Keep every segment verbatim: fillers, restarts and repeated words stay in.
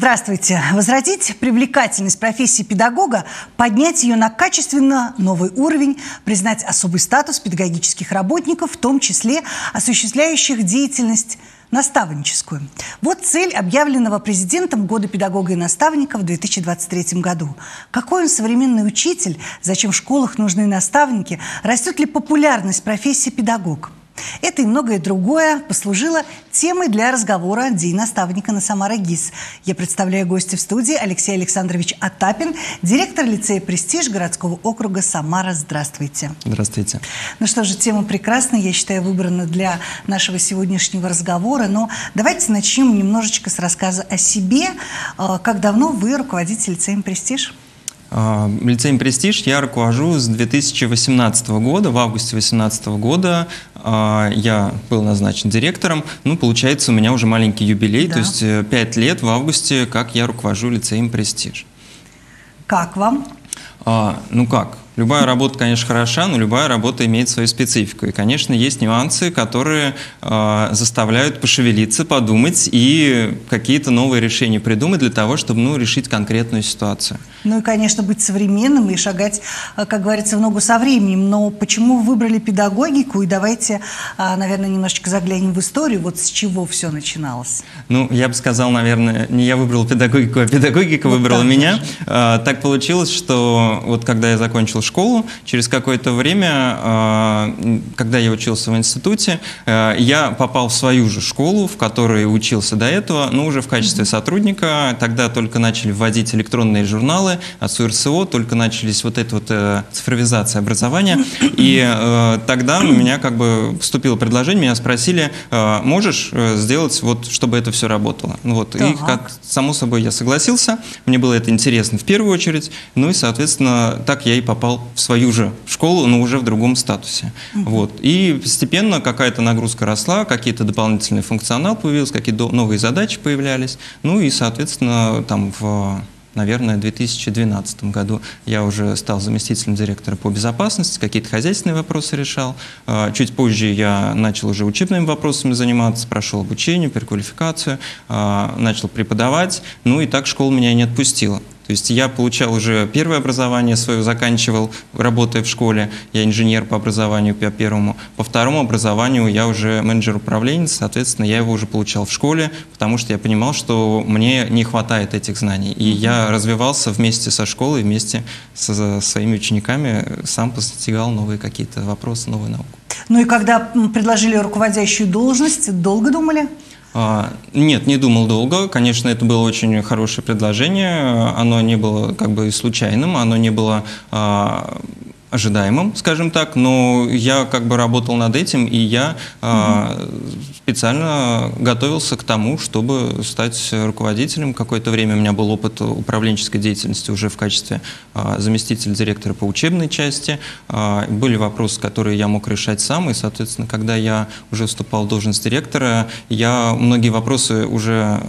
Здравствуйте. Возродить привлекательность профессии педагога, поднять ее на качественно новый уровень, признать особый статус педагогических работников, в том числе осуществляющих деятельность наставническую. Вот цель объявленного президентом Года педагога и наставника в две тысячи двадцать третьем году. Какой он современный учитель? Зачем в школах нужны наставники? Растет ли популярность профессии педагог? Это и многое другое послужило темой для разговора «День наставника» на Самара ГИС. Я представляю гостя в студии Алексей Александрович Атапин, директор лицея «Престиж» городского округа Самара. Здравствуйте. Здравствуйте. Ну что же, тема прекрасная, я считаю, выбрана для нашего сегодняшнего разговора. Но давайте начнем немножечко с рассказа о себе. Как давно вы руководите лицеем «Престиж»? Лицеем «Престиж» я руковожу с две тысячи восемнадцатого года. В августе две тысячи восемнадцатого года я был назначен директором. Ну, получается, у меня уже маленький юбилей, да. То есть пять лет в августе, как я руковожу лицеем «Престиж». Как вам? А, ну как? Любая работа, конечно, хороша, но любая работа имеет свою специфику. И, конечно, есть нюансы, которые э, заставляют пошевелиться, подумать и какие-то новые решения придумать для того, чтобы ну, решить конкретную ситуацию. Ну и, конечно, быть современным и шагать, как говорится, в ногу со временем. Но почему вы выбрали педагогику? И давайте, наверное, немножечко заглянем в историю. Вот с чего все начиналось? Ну, я бы сказал, наверное, не я выбрал педагогику, а педагогика вот выбрала меня. А, так получилось, что вот когда я закончил школу, через какое-то время, когда я учился в институте, я попал в свою же школу, в которой учился до этого, но уже в качестве сотрудника. Тогда только начали вводить электронные журналы от СУРСО, только начались вот эта вот цифровизация образования. И тогда у меня как бы поступило предложение, меня спросили, можешь сделать вот, чтобы это все работало? Вот. И как, само собой я согласился, мне было это интересно в первую очередь, ну и, соответственно, так я и попал в свою же школу, но уже в другом статусе. Uh-huh. Вот. И постепенно какая-то нагрузка росла, какие-то дополнительные функционал появился, какие-то новые задачи появлялись. Ну и, соответственно, там в, наверное, две тысячи двенадцатом году я уже стал заместителем директора по безопасности, какие-то хозяйственные вопросы решал. Чуть позже я начал уже учебными вопросами заниматься, прошел обучение, переквалификацию, начал преподавать. Ну и так школа меня и не отпустила. То есть я получал уже первое образование свое, заканчивал, работая в школе. Я инженер по образованию по первому. По второму образованию я уже менеджер-управленец, соответственно, я его уже получал в школе, потому что я понимал, что мне не хватает этих знаний. И я развивался вместе со школой, вместе со своими учениками, сам постигал новые какие-то вопросы, новую науку. Ну и когда предложили руководящую должность, долго думали? А, нет, не думал долго. Конечно, это было очень хорошее предложение. Оно не было как бы случайным, оно не было а, ожидаемым, скажем так. Но я как бы работал над этим, и я а, специально готовился к тому, чтобы стать руководителем. Какое-то время у меня был опыт управленческой деятельности уже в качестве а, заместителя директора по учебной части. А, были вопросы, которые я мог решать сам, и, соответственно, когда я уже вступал в должность директора, я многие вопросы уже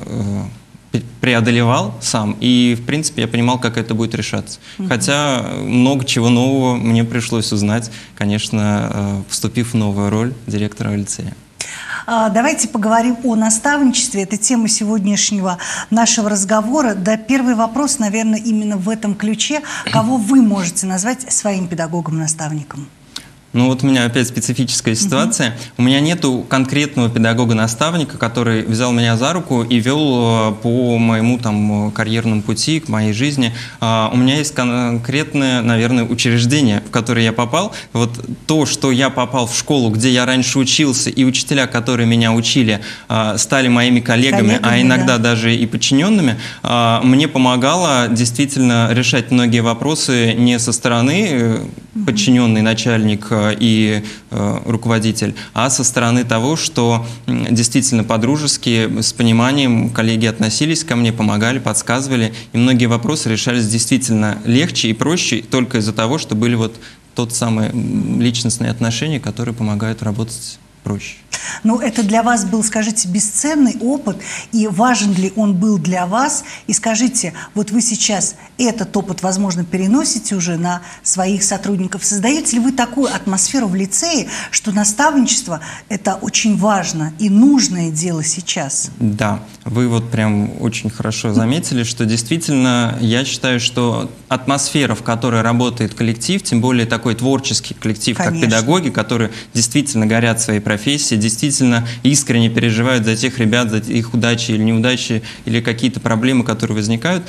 э, преодолевал сам, и, в принципе, я понимал, как это будет решаться. Uh-huh. Хотя много чего нового мне пришлось узнать, конечно, вступив в новую роль директора лицея. Давайте поговорим о наставничестве. Это тема сегодняшнего нашего разговора. Да, первый вопрос, наверное, именно в этом ключе. Кого вы можете назвать своим педагогом-наставником? Ну вот у меня опять специфическая ситуация. Uh-huh. У меня нету конкретного педагога-наставника, который взял меня за руку и вел по моему там карьерному пути, к моей жизни. Uh, у меня есть конкретное, наверное, учреждение, в которое я попал. Вот то, что я попал в школу, где я раньше учился, и учителя, которые меня учили, uh, стали моими коллегами, коллегами а иногда да. даже и подчиненными, uh, мне помогало действительно решать многие вопросы не со стороны uh-huh. подчиненный начальник и э, руководитель, а со стороны того, что э, действительно по-дружески, с пониманием коллеги относились ко мне, помогали, подсказывали, и многие вопросы решались действительно легче и проще только из-за того, что были вот тот самые личностные отношения, которые помогают работать проще. Но это для вас был, скажите, бесценный опыт, и важен ли он был для вас? И скажите, вот вы сейчас этот опыт, возможно, переносите уже на своих сотрудников. Создаете ли вы такую атмосферу в лицее, что наставничество – это очень важно и нужное дело сейчас? Да, вы вот прям очень хорошо заметили, что действительно я считаю, что атмосфера, в которой работает коллектив, тем более такой творческий коллектив, Конечно. Как педагоги, которые действительно горят своей профессией, действительно искренне переживают за тех ребят, за их удачи или неудачи, или какие-то проблемы, которые возникают,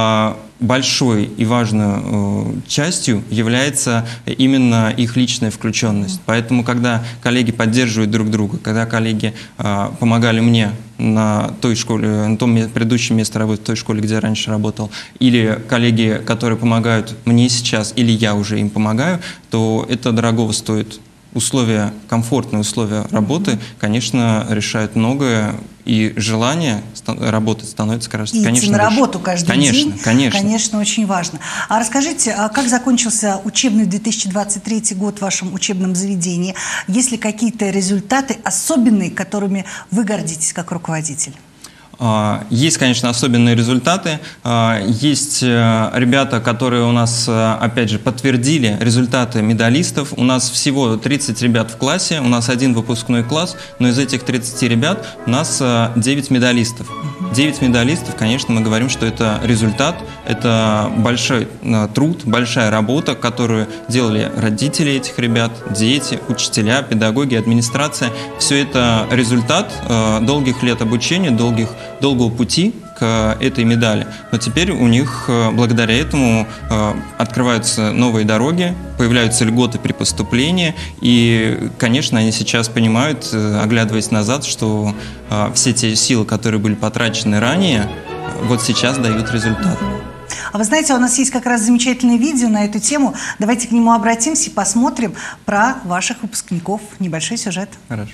большой и важной частью является именно их личная включенность. Поэтому, когда коллеги поддерживают друг друга, когда коллеги помогали мне на той школе, на том предыдущем месте работы, в той школе, где я раньше работал, или коллеги, которые помогают мне сейчас, или я уже им помогаю, то это дорогого стоит. Условия, комфортные условия работы, конечно, решают многое, и желание работать становится, конечно, и конечно, идти на выше. работу каждый конечно, день, конечно. конечно, очень важно. А расскажите, а как закончился учебный две тысячи двадцать третий год в вашем учебном заведении? Есть ли какие-то результаты особенные, которыми вы гордитесь как руководитель? Есть, конечно, особенные результаты. Есть ребята, которые у нас, опять же, подтвердили результаты медалистов. У нас всего тридцать ребят в классе, у нас один выпускной класс, но из этих тридцати ребят у нас девять медалистов. девять медалистов, конечно, мы говорим, что это результат, это большой труд, большая работа, которую делали родители этих ребят, дети, учителя, педагоги, администрация. Все это результат долгих лет обучения, долгих долгого пути к этой медали. Но теперь у них, благодаря этому, открываются новые дороги, появляются льготы при поступлении, и, конечно, они сейчас понимают, оглядываясь назад, что все те силы, которые были потрачены ранее, вот сейчас дают результат. А вы знаете, у нас есть как раз замечательное видео на эту тему. Давайте к нему обратимся и посмотрим про ваших выпускников. Небольшой сюжет. Хорошо.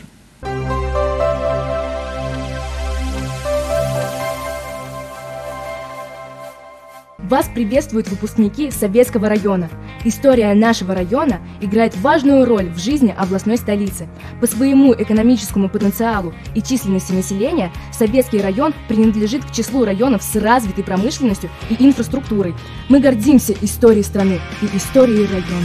Вас приветствуют выпускники Советского района. История нашего района играет важную роль в жизни областной столицы. По своему экономическому потенциалу и численности населения Советский район принадлежит к числу районов с развитой промышленностью и инфраструктурой. Мы гордимся историей страны и историей района.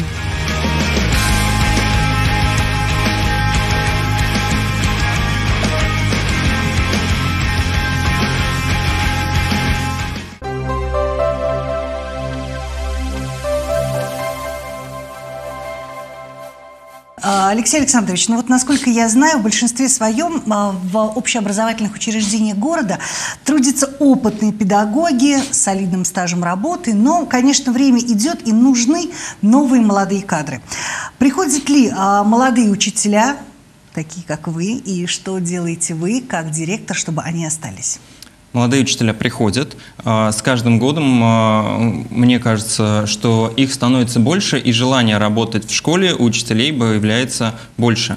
Алексей Александрович, ну вот насколько я знаю, в большинстве своем в общеобразовательных учреждениях города трудятся опытные педагоги с солидным стажем работы, но, конечно, время идет, и нужны новые молодые кадры. Приходят ли а, молодые учителя, такие как вы, и что делаете вы как директор, чтобы они остались? Молодые учителя приходят. С каждым годом, мне кажется, что их становится больше, и желание работать в школе у учителей появляется больше.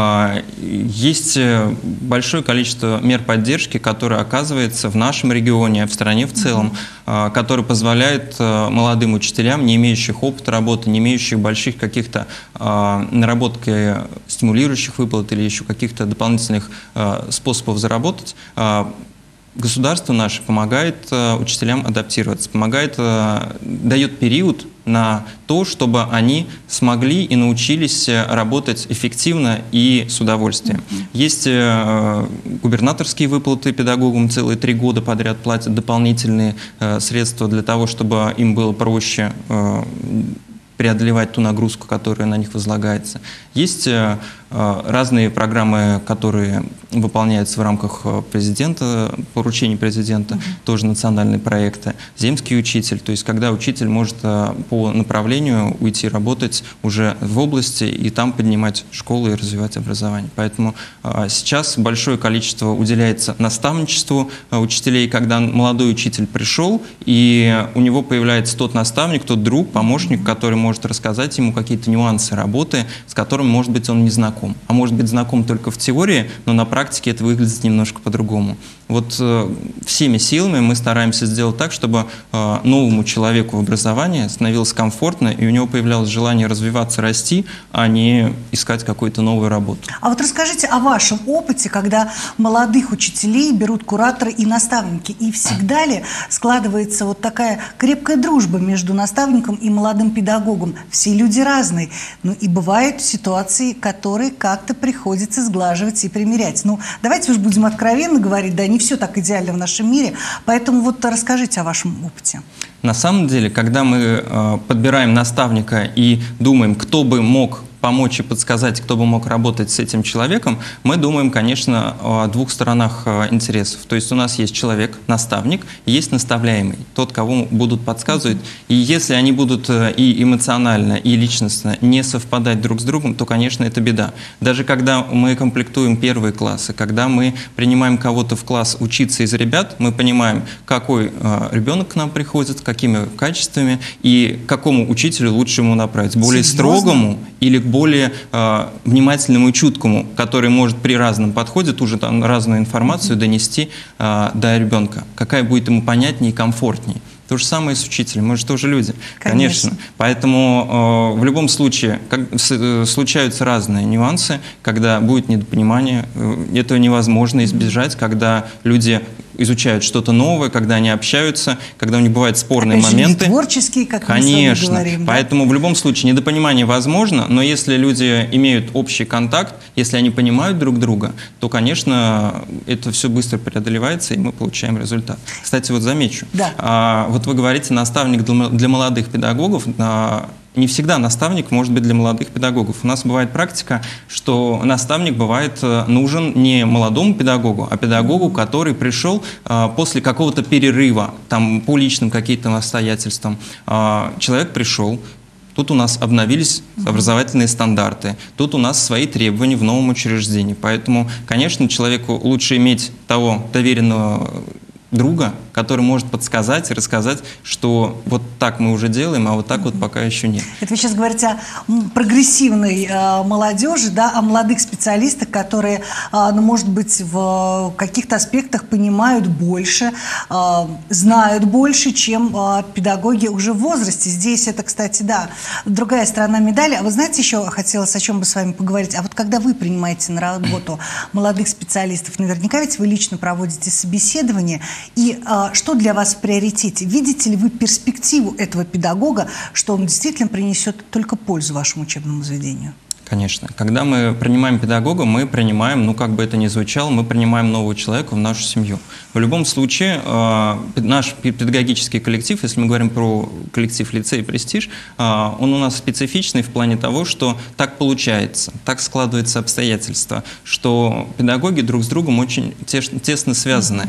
Есть большое количество мер поддержки, которые оказывается в нашем регионе, в стране в целом, который позволяет молодым учителям, не имеющих опыта работы, не имеющих больших каких-то наработки стимулирующих выплат или еще каких-то дополнительных способов заработать, государство наше помогает э, учителям адаптироваться, помогает, э, дает период на то, чтобы они смогли и научились работать эффективно и с удовольствием. Mm-hmm. Есть э, губернаторские выплаты педагогам, целые три года подряд платят дополнительные э, средства для того, чтобы им было проще э, преодолевать ту нагрузку, которая на них возлагается. Есть э, разные программы, которые выполняются в рамках президента, поручений президента, mm-hmm. тоже национальные проекты. Земский учитель, то есть когда учитель может по направлению уйти работать уже в области и там поднимать школу и развивать образование. Поэтому сейчас большое количество уделяется наставничеству учителей, когда молодой учитель пришел, и у него появляется тот наставник, тот друг, помощник, который может рассказать ему какие-то нюансы работы, с которыми, может быть, он не знаком. А может быть знаком только в теории, но на практике это выглядит немножко по-другому. вот э, всеми силами мы стараемся сделать так, чтобы э, новому человеку в образовании становилось комфортно, и у него появлялось желание развиваться, расти, а не искать какую-то новую работу. А вот расскажите о вашем опыте, когда молодых учителей берут кураторы и наставники, и всегда ли складывается вот такая крепкая дружба между наставником и молодым педагогом? Все люди разные, ну и бывают ситуации, которые как-то приходится сглаживать и примирять. Ну, давайте уж будем откровенно говорить, да, не все так идеально в нашем мире, поэтому вот расскажите о вашем опыте. На самом деле, когда мы э, подбираем наставника и думаем, кто бы мог помочь и подсказать, кто бы мог работать с этим человеком, мы думаем, конечно, о двух сторонах интересов. То есть у нас есть человек, наставник, и есть наставляемый, тот, кого будут подсказывать. И если они будут и эмоционально, и личностно не совпадать друг с другом, то, конечно, это беда. Даже когда мы комплектуем первые классы, когда мы принимаем кого-то в класс учиться из ребят, мы понимаем, какой ребенок к нам приходит, какими качествами, и к какому учителю лучше ему направить. Более Серьезно? строгому или к более э, внимательному и чуткому, который может при разном подходе ту же там разную информацию донести э, до ребенка. Какая будет ему понятнее и комфортнее. То же самое с учителем, мы же тоже люди. Конечно. Конечно. Поэтому э, в любом случае как, с, случаются разные нюансы, когда будет недопонимание. Э, этого невозможно избежать, когда люди изучают что-то новое, когда они общаются, когда у них бывают спорные Опять же, моменты. Творческие, как Конечно. мы с вами говорим. Да? Поэтому в любом случае недопонимание возможно, но если люди имеют общий контакт, если они понимают друг друга, то, конечно, это все быстро преодолевается, и мы получаем результат. Кстати, вот замечу. Да. А, вот вы говорите, наставник для молодых педагогов. А, не всегда наставник может быть для молодых педагогов. У нас бывает практика, что наставник бывает нужен не молодому педагогу, а педагогу, который пришел а, после какого-то перерыва, там, по личным каким-то обстоятельствам. А, человек пришел, тут у нас обновились образовательные стандарты, тут у нас свои требования в новом учреждении. Поэтому, конечно, человеку лучше иметь того доверенного друга, который может подсказать и рассказать, что вот так мы уже делаем, а вот так вот пока еще нет. Это вы сейчас говорите о прогрессивной э, молодежи, да, о молодых специалистах, которые, э, ну, может быть, в каких-то аспектах понимают больше, э, знают больше, чем э, педагоги уже в возрасте. Здесь это, кстати, да, другая сторона медали. А вы знаете, еще хотелось о чем бы с вами поговорить? А вот когда вы принимаете на работу молодых специалистов, наверняка ведь вы лично проводите собеседование. И а, что для вас в приоритете? Видите ли вы перспективу этого педагога, что он действительно принесет только пользу вашему учебному заведению? Конечно. Когда мы принимаем педагога, мы принимаем, ну как бы это ни звучало, мы принимаем нового человека в нашу семью. В любом случае, э, наш педагогический коллектив, если мы говорим про коллектив лицей «Престиж», э, он у нас специфичный в плане того, что так получается, так складываются обстоятельства, что педагоги друг с другом очень теш, тесно связаны.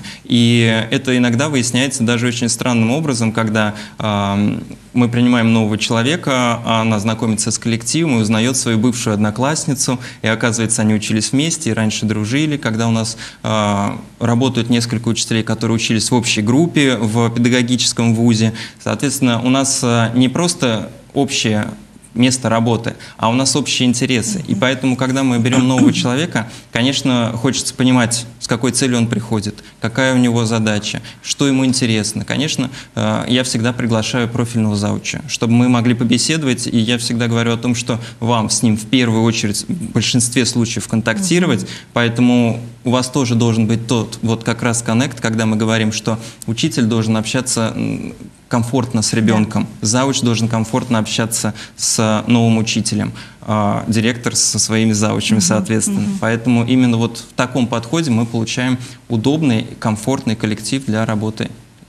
И это иногда выясняется даже очень странным образом, когда э, мы принимаем нового человека, она знакомится с коллективом и узнает свою бывшую одноклассницу, и оказывается, они учились вместе и раньше дружили. Когда у нас э, работают несколько учителей, которые учились в общей группе в педагогическом вузе, соответственно, у нас э, не просто общее место работы, а у нас общие интересы. И поэтому, когда мы берем нового человека, конечно, хочется понимать, с какой целью он приходит, какая у него задача, что ему интересно. Конечно, я всегда приглашаю профильного зауча, чтобы мы могли побеседовать, и я всегда говорю о том, что вам с ним в первую очередь в большинстве случаев контактировать, поэтому у вас тоже должен быть тот вот как раз коннект, когда мы говорим, что учитель должен общаться комфортно с ребенком, зауч должен комфортно общаться с новым учителем, а директор со своими заучами, соответственно. Mm-hmm. Поэтому именно вот в таком подходе мы получаем удобный, комфортный коллектив для работы.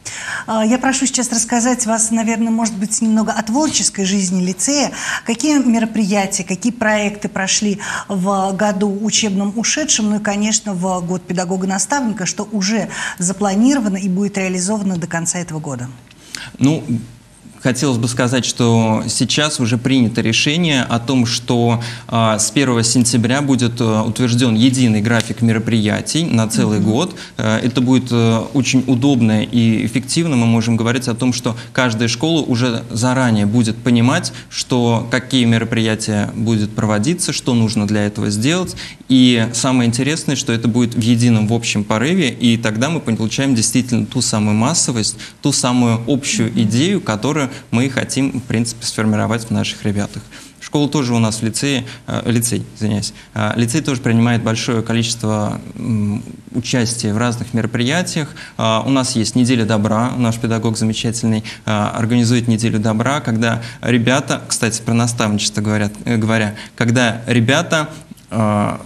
Я прошу сейчас рассказать вас, наверное, может быть, немного о творческой жизни лицея. Какие мероприятия, какие проекты прошли в году учебном ушедшем, ну и, конечно, в год педагога-наставника, что уже запланировано и будет реализовано до конца этого года? Ну, хотелось бы сказать, что сейчас уже принято решение о том, что э, с первого сентября будет э, утвержден единый график мероприятий на целый mm-hmm. год. Э, это будет э, очень удобно и эффективно. Мы можем говорить о том, что каждая школа уже заранее будет понимать, что какие мероприятия будут проводиться, что нужно для этого сделать. И самое интересное, что это будет в едином, в общем порыве, и тогда мы получаем действительно ту самую массовость, ту самую общую mm-hmm. идею, которую мы хотим, в принципе, сформировать в наших ребятах. Школа тоже у нас в лицее, э, лицей, извиняюсь, э, лицей тоже принимает большое количество э, участия в разных мероприятиях. Э, у нас есть неделя добра, наш педагог замечательный э, организует неделю добра, когда ребята, кстати, про наставничество говорят, э, говоря, когда ребята э,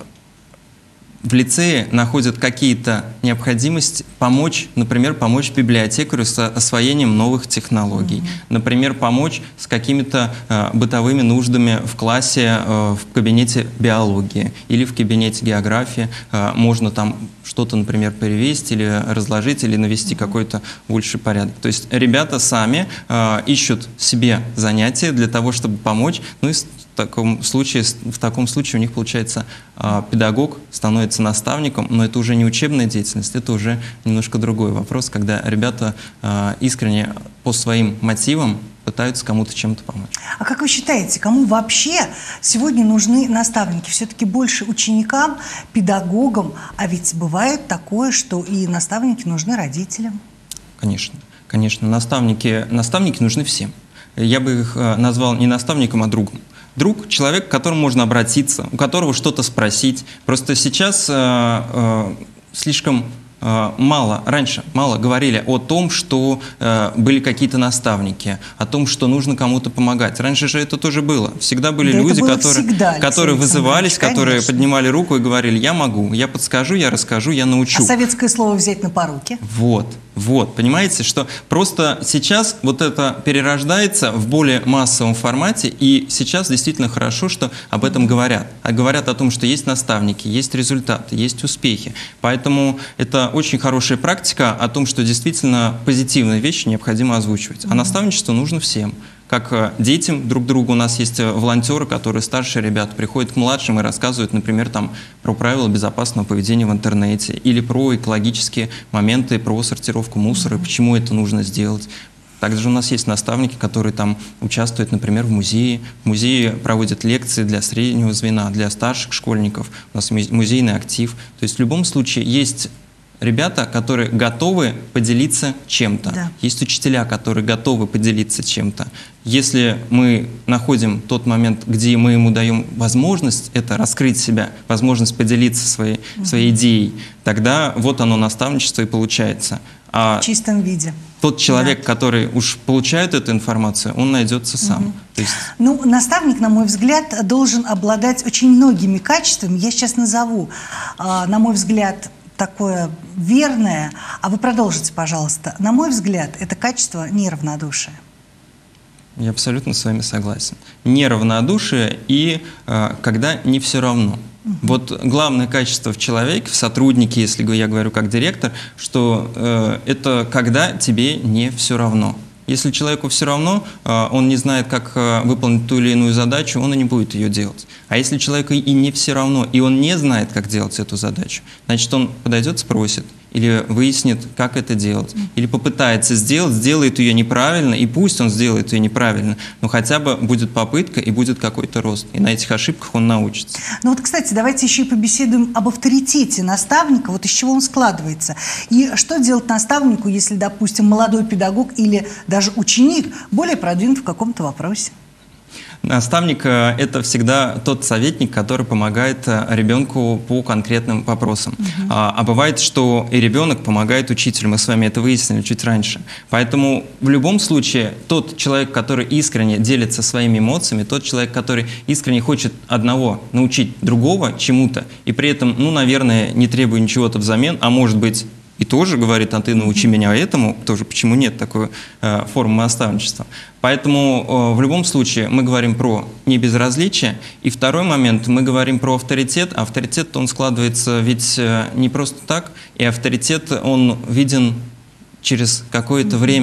в лицее находят какие-то необходимости помочь, например, помочь библиотекарю с освоением новых технологий, mm-hmm. например, помочь с какими-то э, бытовыми нуждами в классе, э, в кабинете биологии или в кабинете географии. Э, можно там что-то, например, перевесить или разложить, или навести mm-hmm. какой-то больший порядок. То есть ребята сами э, ищут себе занятия для того, чтобы помочь. Ну и В таком случае, в таком случае у них, получается, педагог становится наставником, но это уже не учебная деятельность, это уже немножко другой вопрос, когда ребята искренне по своим мотивам пытаются кому-то чем-то помочь. А как вы считаете, кому вообще сегодня нужны наставники? Все-таки больше ученикам, педагогам, а ведь бывает такое, что и наставники нужны родителям. Конечно, конечно, наставники, наставники нужны всем. Я бы их назвал не наставником, а другом. Друг – человек, к которому можно обратиться, у которого что-то спросить. Просто сейчас э, э, слишком э, мало, раньше мало говорили о том, что э, были какие-то наставники, о том, что нужно кому-то помогать. Раньше же это тоже было. Всегда были да люди, было которые, всегда, которые вызывались, конечно. которые поднимали руку и говорили: я могу, я подскажу, я расскажу, я научу. А советское слово взять на поруки? Вот. Вот, понимаете, что просто сейчас вот это перерождается в более массовом формате, и сейчас действительно хорошо, что об этом говорят. А говорят о том, что есть наставники, есть результаты, есть успехи. Поэтому это очень хорошая практика о том, что действительно позитивные вещи необходимо озвучивать. А наставничество нужно всем. Как детям друг другу. У нас есть волонтеры, которые старшие ребята приходят к младшим и рассказывают, например, там, про правила безопасного поведения в интернете или про экологические моменты, про сортировку мусора, mm-hmm. почему это нужно сделать. Также у нас есть наставники, которые там участвуют, например, в музее. В музее проводят лекции для среднего звена, для старших школьников. У нас музейный актив. То есть в любом случае есть ребята, которые готовы поделиться чем-то. Да. Есть учителя, которые готовы поделиться чем-то. Если мы находим тот момент, где мы ему даем возможность это раскрыть себя, возможность поделиться своей, угу. своей идеей, тогда вот оно, наставничество, и получается. А в чистом виде. Тот человек, да. который уж получает эту информацию, он найдется сам. Угу. То есть... Ну, наставник, на мой взгляд, должен обладать очень многими качествами. Я сейчас назову, на мой взгляд, такое верное, а вы продолжите, пожалуйста. На мой взгляд, это качество неравнодушия. Я абсолютно с вами согласен. Неравнодушие и э, когда не все равно. Угу. Вот главное качество в человеке, в сотруднике, если я говорю как директор, что э, это когда тебе не все равно. Если человеку все равно, он не знает, как выполнить ту или иную задачу, он и не будет ее делать. А если человеку и не все равно, и он не знает, как делать эту задачу, значит, он подойдет, спросит, или выяснит, как это делать, или попытается сделать, сделает ее неправильно, и пусть он сделает ее неправильно, но хотя бы будет попытка и будет какой-то рост. И на этих ошибках он научится. Ну вот, кстати, давайте еще и побеседуем об авторитете наставника, вот из чего он складывается. И что делать наставнику, если, допустим, молодой педагог или даже ученик более продвинут в каком-то вопросе? Наставник – это всегда тот советник, который помогает ребенку по конкретным вопросам. Uh-huh. а, а бывает, что и ребенок помогает учителю. Мы с вами это выяснили чуть раньше. Поэтому в любом случае тот человек, который искренне делится своими эмоциями, тот человек, который искренне хочет одного научить другого чему-то, и при этом, ну, наверное, не требуя ничего-то взамен, а может быть, и тоже говорит: а ты научи меня этому, тоже почему нет такой э, формы наставничества. Поэтому э, в любом случае мы говорим про небезразличие. И второй момент, мы говорим про авторитет. Авторитет, он складывается ведь э, не просто так, и авторитет, он виден через какое-то время.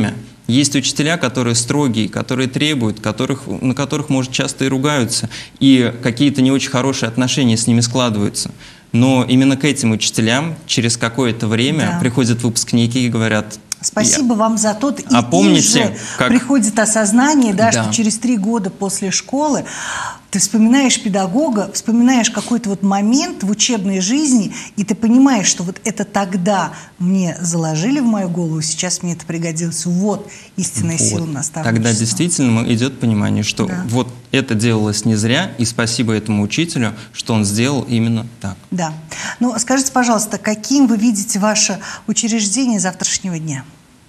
Есть учителя, которые строгие, которые требуют, которых, на которых, может, часто и ругаются, и какие-то не очень хорошие отношения с ними складываются. Но именно к этим учителям через какое-то время да. приходят выпускники и говорят: спасибо я... вам за тот. А и помните, же как... приходит осознание, да, да. что через три года после школы ты вспоминаешь педагога, вспоминаешь какой-то вот момент в учебной жизни, и ты понимаешь, что вот это тогда мне заложили в мою голову, сейчас мне это пригодилось. Вот истинная вот. сила наставничества. Тогда действительно идет понимание, что да. вот это делалось не зря, и спасибо этому учителю, что он сделал именно так. Да. Ну, скажите, пожалуйста, каким вы видите ваше учреждение завтрашнего дня?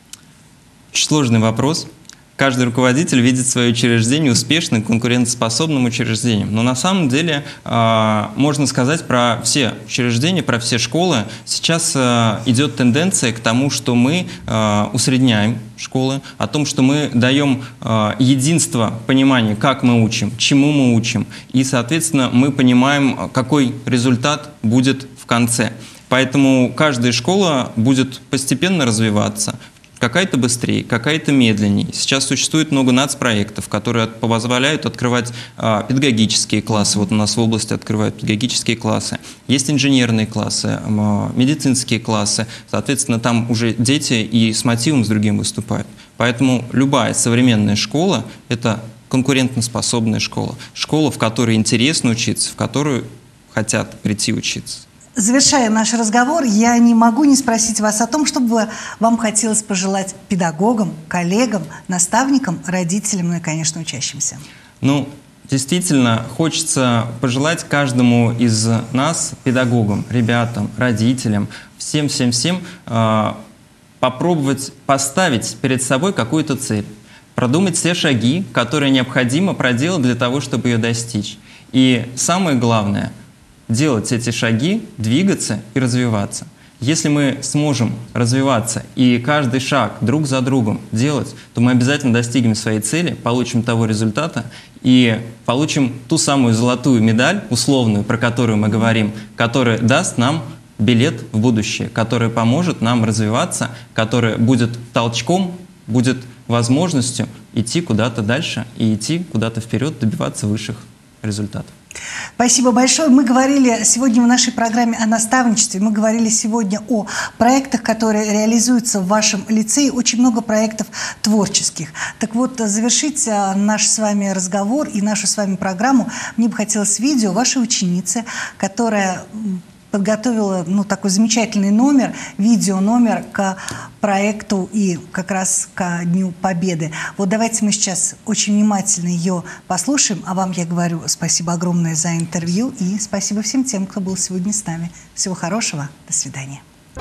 Очень сложный вопрос. Каждый руководитель видит свое учреждение успешным, конкурентоспособным учреждением. Но на самом деле э, можно сказать про все учреждения, про все школы. Сейчас э, идет тенденция к тому, что мы э, усредняем школы, о том, что мы даем э, единство понимания, как мы учим, чему мы учим. И, соответственно, мы понимаем, какой результат будет в конце. Поэтому каждая школа будет постепенно развиваться. Какая-то быстрее, какая-то медленнее. Сейчас существует много нацпроектов, которые позволяют открывать а, педагогические классы. Вот у нас в области открывают педагогические классы. Есть инженерные классы, а, медицинские классы. Соответственно, там уже дети и с мотивом с другим выступают. Поэтому любая современная школа – это конкурентоспособная школа. Школа, в которой интересно учиться, в которую хотят прийти учиться. Завершая наш разговор, я не могу не спросить вас о том, что бы вам хотелось пожелать педагогам, коллегам, наставникам, родителям, ну и, конечно, учащимся. Ну, действительно, хочется пожелать каждому из нас, педагогам, ребятам, родителям, всем-всем-всем э, попробовать поставить перед собой какую-то цель, продумать все шаги, которые необходимо проделать для того, чтобы ее достичь. И самое главное – делать эти шаги, двигаться и развиваться. Если мы сможем развиваться и каждый шаг друг за другом делать, то мы обязательно достигнем своей цели, получим того результата и получим ту самую золотую медаль, условную, про которую мы говорим, которая даст нам билет в будущее, которая поможет нам развиваться, которая будет толчком, будет возможностью идти куда-то дальше и идти куда-то вперед, добиваться высших результатов. Спасибо большое. Мы говорили сегодня в нашей программе о наставничестве. Мы говорили сегодня о проектах, которые реализуются в вашем лицее. Очень много проектов творческих. Так вот, завершить наш с вами разговор и нашу с вами программу мне бы хотелось видео вашей ученицы, которая подготовила ну, такой замечательный номер, видео-номер к проекту и как раз к Дню Победы. Вот давайте мы сейчас очень внимательно ее послушаем, а вам я говорю спасибо огромное за интервью и спасибо всем тем, кто был сегодня с нами. Всего хорошего, до свидания.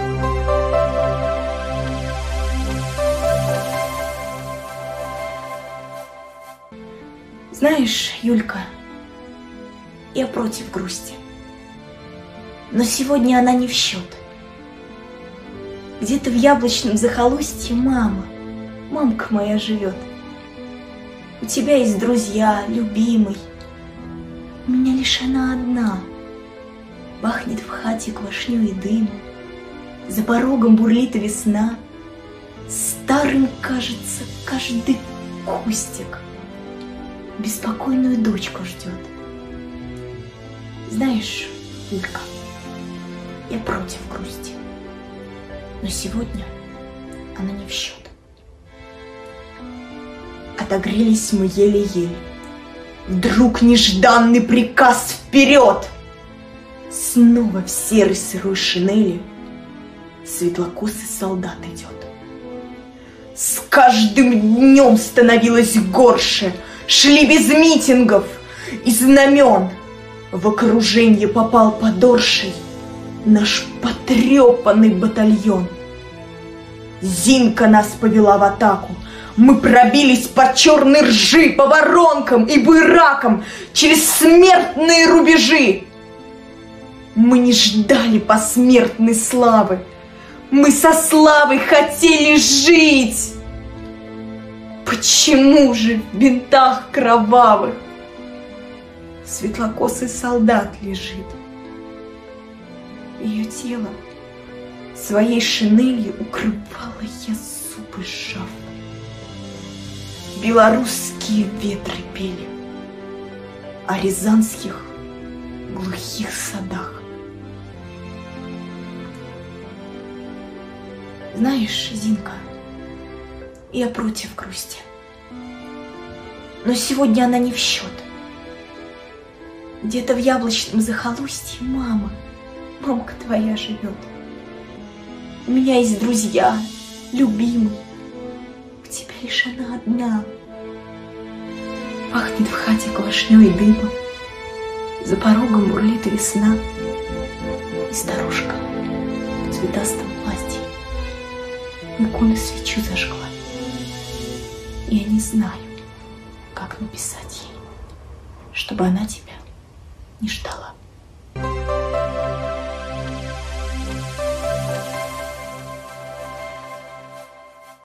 Знаешь, Юлька, я против грусти. Но сегодня она не в счет. Где-то в яблочном захолустье мама, мамка моя живет. У тебя есть друзья, любимый. У меня лишь она одна. Пахнет в хате квашнёй и дымом. За порогом бурлит весна. Старым кажется каждый кустик. Беспокойную дочку ждет. Знаешь, Юлька, я против грусти, но сегодня она не в счет. Отогрелись мы еле-еле. Вдруг нежданный приказ вперед! Снова в серой сырой шинели светлокосый солдат идет. С каждым днем становилось горше, шли без митингов и знамен. В окружение попал подорший наш потрепанный батальон. Зинка нас повела в атаку. Мы пробились по черной ржи, по воронкам и буеракам, через смертные рубежи. Мы не ждали посмертной славы. Мы со славой хотели жить. Почему же в бинтах кровавых светлокосый солдат лежит? Ее тело своей шинелью укрывала я зубы сжав. белорусские ветры пели о рязанских глухих садах. Знаешь, Зинка, я против грусти. Но сегодня она не в счет. Где-то в яблочном захолустье мама, мамка твоя живет. У меня есть друзья, любимые. У тебя лишь она одна. Пахнет в хате квашнёй и дымом. За порогом бурлит весна. И старушка в цветастом платье в иконы свечу зажгла. Я не знаю, как написать ей, чтобы она тебя не ждала.